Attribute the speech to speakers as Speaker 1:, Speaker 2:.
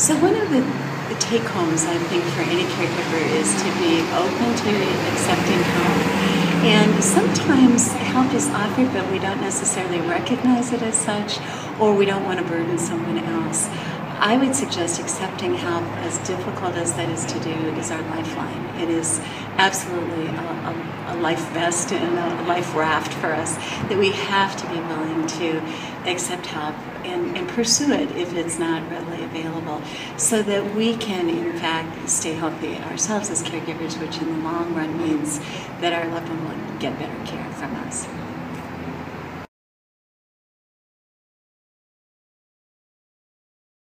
Speaker 1: So one of the take-homes, I think, for any caregiver is to be open to accepting help. And sometimes help is offered, but we don't necessarily recognize it as such, or we don't want to burden someone else. I would suggest accepting help, as difficult as that is to do, is our lifeline. It is absolutely a life vest and a life raft for us, that we have to be willing to accept help and pursue it if it's not readily available, so that we can in fact stay healthy ourselves as caregivers, which in the long run means that our loved one will get better care from us.